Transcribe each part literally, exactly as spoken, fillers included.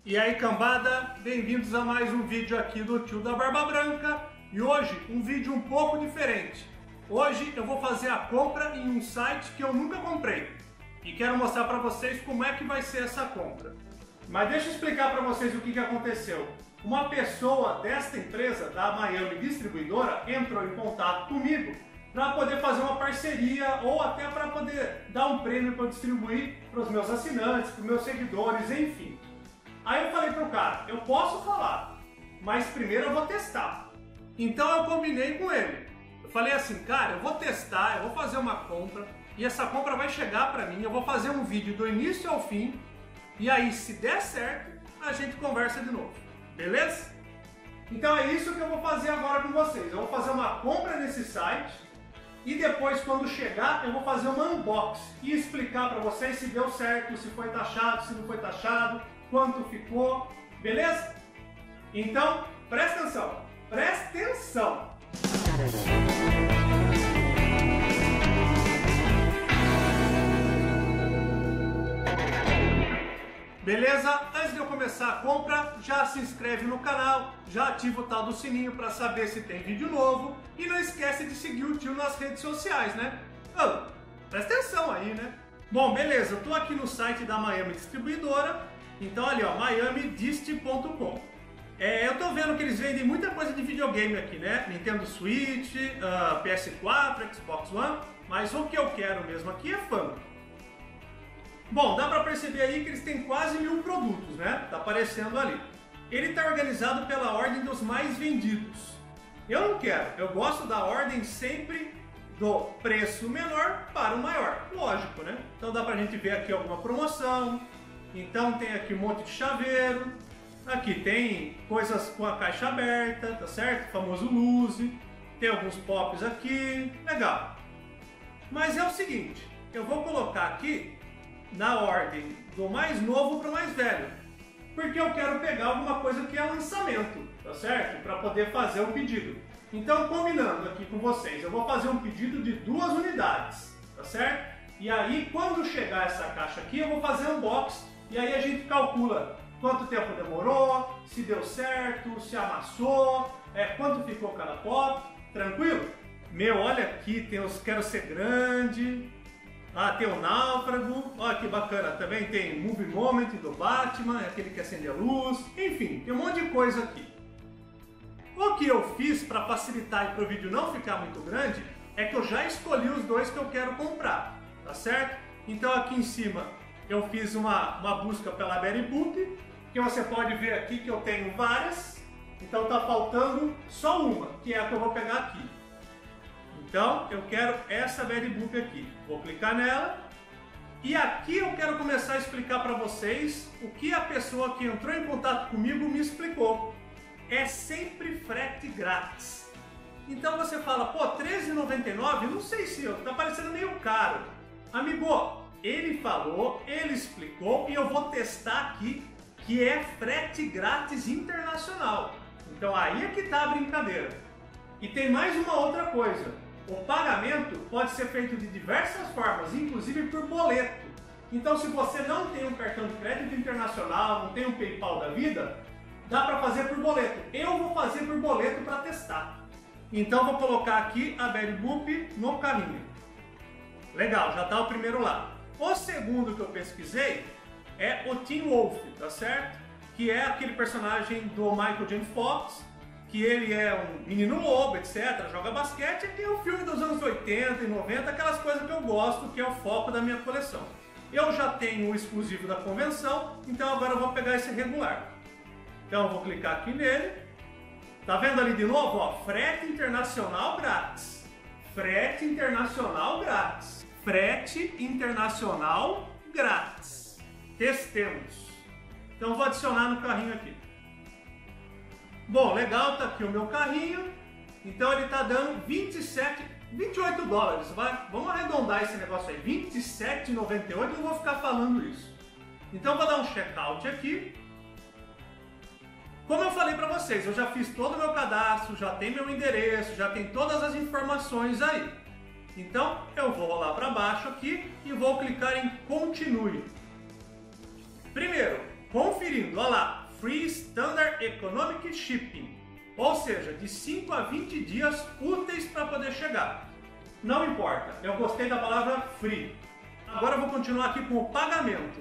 E aí, cambada, bem-vindos a mais um vídeo aqui do Tio da Barba Branca. E hoje um vídeo um pouco diferente. Hoje eu vou fazer a compra em um site que eu nunca comprei e quero mostrar para vocês como é que vai ser essa compra. Mas deixa eu explicar para vocês o que, que aconteceu. Uma pessoa desta empresa, da Miami Distribuidora, entrou em contato comigo para poder fazer uma parceria ou até para poder dar um prêmio para distribuir para os meus assinantes, para os meus seguidores, enfim. Aí eu falei pro cara, eu posso falar, mas primeiro eu vou testar. Então eu combinei com ele. Eu falei assim, cara, eu vou testar, eu vou fazer uma compra e essa compra vai chegar para mim, eu vou fazer um vídeo do início ao fim e aí se der certo, a gente conversa de novo, beleza? Então é isso que eu vou fazer agora com vocês. Eu vou fazer uma compra nesse site e depois, quando chegar, eu vou fazer uma unboxing e explicar para vocês se deu certo, se foi taxado, se não foi taxado, quanto ficou, beleza? Então, presta atenção, presta atenção! Beleza? Antes de eu começar a compra, já se inscreve no canal, já ativa o tal do sininho para saber se tem vídeo novo e não esquece de seguir o tio nas redes sociais, né? Oh, presta atenção aí, né? Bom, beleza, eu tô aqui no site da Miami Distribuidora, então ali ó, miami dist ponto com. É, eu tô vendo que eles vendem muita coisa de videogame aqui, né? Nintendo Switch, uh, P S quatro, Xbox One, mas o que eu quero mesmo aqui é Funko. Bom, dá pra perceber aí que eles têm quase mil produtos, né? Tá aparecendo ali. Ele tá organizado pela ordem dos mais vendidos. Eu não quero, eu gosto da ordem sempre do preço menor para o maior, lógico, né? Então dá pra gente ver aqui alguma promoção. Então tem aqui um monte de chaveiro. Aqui tem coisas com a caixa aberta, tá certo? O famoso Luzi. Tem alguns pops aqui, legal. Mas é o seguinte, eu vou colocar aqui na ordem do mais novo para o mais velho, porque eu quero pegar alguma coisa que é lançamento, tá certo? Para poder fazer um pedido. Então, combinando aqui com vocês, eu vou fazer um pedido de duas unidades, tá certo? E aí, quando chegar essa caixa aqui, eu vou fazer um unboxing e aí a gente calcula quanto tempo demorou, se deu certo, se amassou, é, quanto ficou cada pop, tranquilo? Meu, olha aqui, tem os Quero Ser Grande. Ah, tem o Náufrago, olha que bacana, também tem Movie Moment do Batman, aquele que acende a luz, enfim, tem um monte de coisa aqui. O que eu fiz para facilitar e para o vídeo não ficar muito grande, é que eu já escolhi os dois que eu quero comprar, tá certo? Então aqui em cima eu fiz uma, uma busca pela Betty Boop, que você pode ver aqui que eu tenho várias, então tá faltando só uma, que é a que eu vou pegar aqui. Então, eu quero essa Betty Boop aqui. Vou clicar nela. E aqui eu quero começar a explicar para vocês o que a pessoa que entrou em contato comigo me explicou. É sempre frete grátis. Então você fala, pô, treze reais e noventa e nove centavos? Não sei se eu, tá parecendo meio caro. Amigo, ele falou, ele explicou e eu vou testar aqui que é frete grátis internacional. Então aí é que tá a brincadeira. E tem mais uma outra coisa. O pagamento pode ser feito de diversas formas, inclusive por boleto. Então, se você não tem um cartão de crédito internacional, não tem um PayPal da vida, dá para fazer por boleto. Eu vou fazer por boleto para testar. Então, vou colocar aqui a Betty Boop no carrinho. Legal, já está o primeiro lá. O segundo que eu pesquisei é o Teen Wolf, tá certo? Que é aquele personagem do Michael J. Fox, que ele é um menino lobo, etcétera, joga basquete, e tem o filme dos anos oitenta e noventa, aquelas coisas que eu gosto, que é o foco da minha coleção. Eu já tenho o exclusivo da convenção, então agora eu vou pegar esse regular. Então eu vou clicar aqui nele. Tá vendo ali de novo? Ó, frete internacional grátis. Frete internacional grátis. Frete internacional grátis. Testemos. Então eu vou adicionar no carrinho aqui. Bom, legal, tá aqui o meu carrinho, então ele tá dando vinte e sete, vinte e oito dólares, vai? Vamos arredondar esse negócio aí, vinte e sete reais e noventa e oito centavos, eu vou ficar falando isso. Então vou dar um checkout aqui. Como eu falei para vocês, eu já fiz todo o meu cadastro, já tem meu endereço, já tem todas as informações aí. Então eu vou rolar para baixo aqui e vou clicar em continue. Primeiro, conferindo, olha lá, Free Standard Economic Shipping, ou seja, de cinco a vinte dias úteis para poder chegar. Não importa, eu gostei da palavra free. Agora eu vou continuar aqui com o pagamento.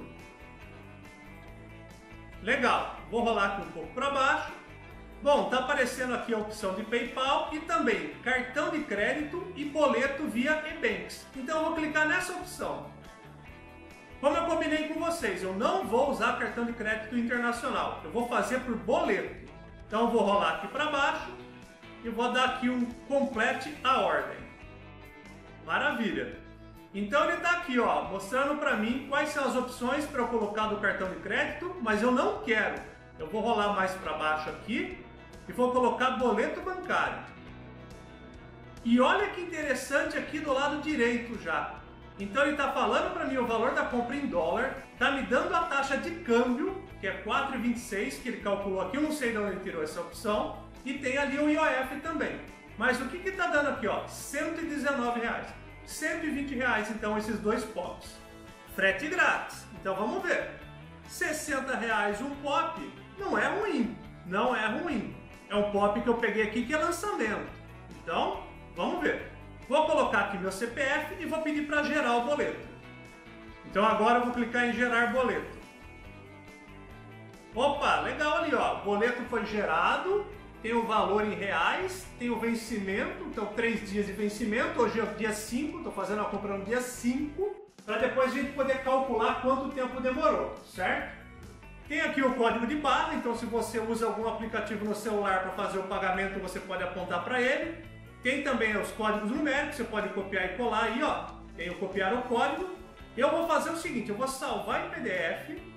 Legal, vou rolar aqui um pouco para baixo. Bom, tá aparecendo aqui a opção de PayPal e também cartão de crédito e boleto via e-banks. Então eu vou clicar nessa opção. Como eu combinei com vocês, eu não vou usar cartão de crédito internacional, eu vou fazer por boleto. Então eu vou rolar aqui para baixo e vou dar aqui um complete a ordem. Maravilha! Então ele está aqui, ó, mostrando para mim quais são as opções para eu colocar do cartão de crédito, mas eu não quero. Eu vou rolar mais para baixo aqui e vou colocar boleto bancário. E olha que interessante aqui do lado direito já. Então ele está falando para mim o valor da compra em dólar, está me dando a taxa de câmbio, que é quatro vírgula vinte e seis, que ele calculou aqui, eu não sei de onde ele tirou essa opção, e tem ali o I O F também. Mas o que que está dando aqui, ó? cento e dezenove reais. cento e vinte reais então esses dois pops. Frete grátis. Então vamos ver. sessenta reais um pop não é ruim. Não é ruim. É um pop que eu peguei aqui que é lançamento. Então, vamos ver. Vou colocar aqui meu C P F e vou pedir para gerar o boleto. Então agora eu vou clicar em gerar boleto. Opa, legal ali, ó. O boleto foi gerado. Tem o valor em reais, tem o vencimento, então três dias de vencimento, hoje é o dia cinco, estou fazendo a compra no dia cinco, para depois a gente poder calcular quanto tempo demorou, certo? Tem aqui o código de barra, então se você usa algum aplicativo no celular para fazer o pagamento, você pode apontar para ele. Tem também os códigos numéricos, você pode copiar e colar aí, ó, tem o copiar o código. Eu vou fazer o seguinte, eu vou salvar em P D F,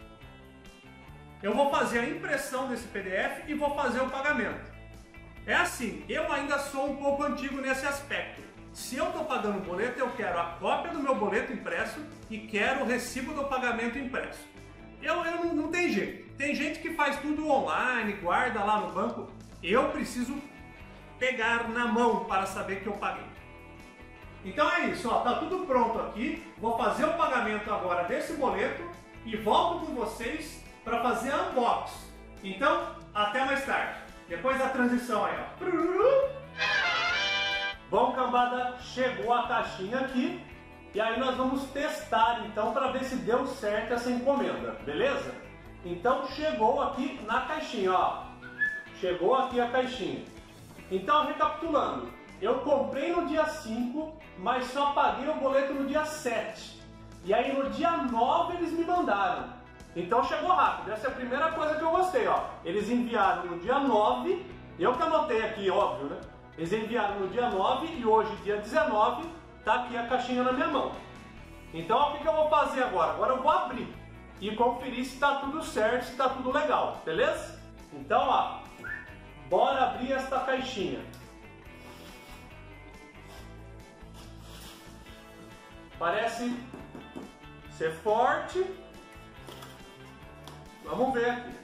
eu vou fazer a impressão desse P D F e vou fazer o pagamento. É assim, eu ainda sou um pouco antigo nesse aspecto. Se eu estou pagando um boleto, eu quero a cópia do meu boleto impresso e quero o recibo do pagamento impresso. Eu, eu não, não tem jeito. Tem gente que faz tudo online, guarda lá no banco. Eu preciso pegar na mão para saber que eu paguei. Então é isso, ó, tá tudo pronto aqui. Vou fazer o pagamento agora desse boleto e volto com vocês para fazer unbox. Então, até mais tarde. Depois da transição aí, ó. Bom, cambada, chegou a caixinha aqui. E aí nós vamos testar, então, para ver se deu certo essa encomenda, beleza? Então, chegou aqui na caixinha, ó. Chegou aqui a caixinha. Então, recapitulando. Eu comprei no dia cinco, mas só paguei o boleto no dia sete. E aí, no dia nove, eles me mandaram. Então chegou rápido, essa é a primeira coisa que eu gostei, ó. Eles enviaram no dia nove, eu que anotei aqui, óbvio, né? Eles enviaram no dia nove e hoje, dia dezenove, tá aqui a caixinha na minha mão. Então o que que eu vou fazer agora? Agora eu vou abrir e conferir se tá tudo certo, se tá tudo legal, beleza? Então, ó, bora abrir esta caixinha. Parece ser forte. Vamos ver aqui.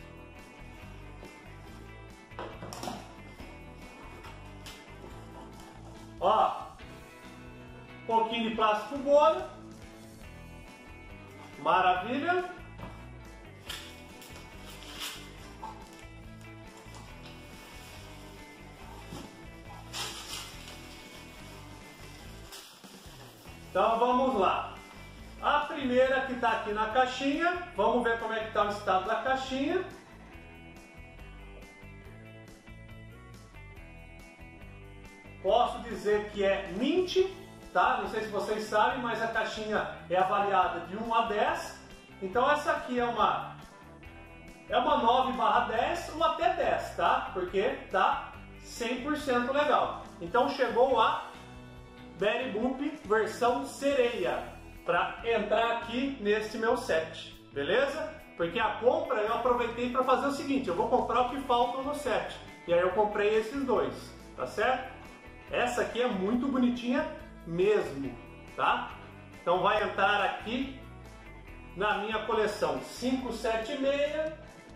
Ó, um pouquinho de plástico bolha. Maravilha. Então vamos lá. A primeira que está aqui na caixinha, vamos ver como é que está o estado da caixinha. Posso dizer que é mint, tá? Não sei se vocês sabem, mas a caixinha é avaliada de um a dez. Então essa aqui é uma é uma nove barra dez ou até dez, tá? Porque tá cem por cento legal. Então chegou a Betty Boop versão sereia para entrar aqui neste meu set, beleza? Porque a compra eu aproveitei para fazer o seguinte, eu vou comprar o que falta no set. E aí eu comprei esses dois, tá certo? Essa aqui é muito bonitinha mesmo, tá? Então vai entrar aqui na minha coleção cinco, sete e seis.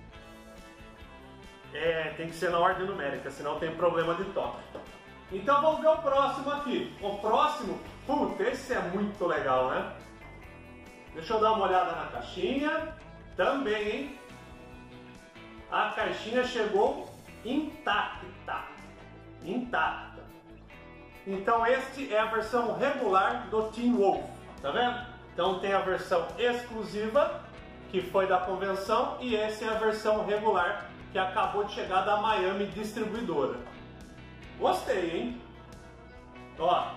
É, tem que ser na ordem numérica, senão tem problema de toque. Então vamos ver o próximo aqui. O próximo, putz, esse é muito legal, né? Deixa eu dar uma olhada na caixinha. também, hein? A caixinha chegou intacta. Intacta. Então este é a versão regular do Teen Wolf, tá vendo? Então tem a versão exclusiva, que foi da convenção, e essa é a versão regular, que acabou de chegar da Miami Distribuidora. Gostei, hein? Ó.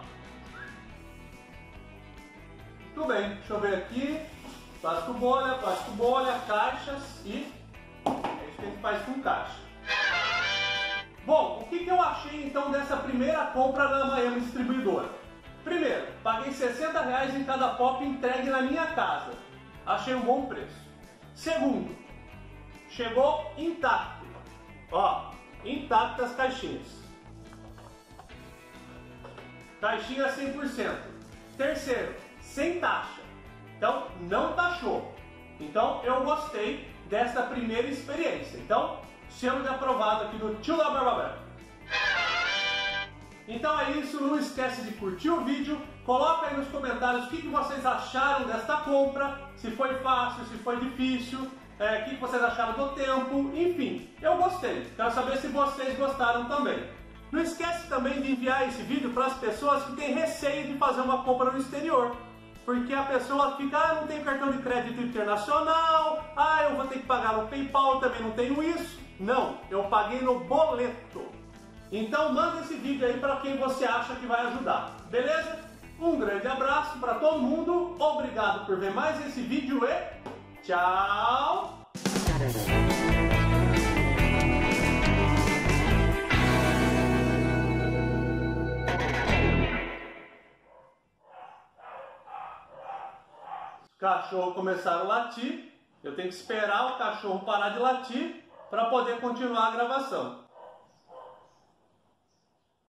Tudo bem, deixa eu ver aqui. Plástico bolha, plástico bolha, caixas e é isso que a gente faz com caixa. Bom, o que, que eu achei então dessa primeira compra da Miami Distribuidora? Primeiro, paguei sessenta reais em cada pop entregue na minha casa. Achei um bom preço. Segundo, chegou intacto. Ó, intactas as caixinhas. Caixinha cem por cento. Terceiro, sem taxa. Então, não taxou. Então, eu gostei dessa primeira experiência. Então, selo de aprovado aqui do Tio da Barba Branca. Então é isso, não esquece de curtir o vídeo, coloca aí nos comentários o que, que vocês acharam desta compra, se foi fácil, se foi difícil, é, o que, que vocês acharam do tempo, enfim, eu gostei. Quero saber se vocês gostaram também. Não esquece também de enviar esse vídeo para as pessoas que têm receio de fazer uma compra no exterior. Porque a pessoa fica, ah, não tenho cartão de crédito internacional, ah, eu vou ter que pagar no PayPal, também não tenho isso. Não, eu paguei no boleto. Então manda esse vídeo aí para quem você acha que vai ajudar, beleza? Um grande abraço para todo mundo, obrigado por ver mais esse vídeo e tchau! Cachorro começaram a latir, eu tenho que esperar o cachorro parar de latir para poder continuar a gravação.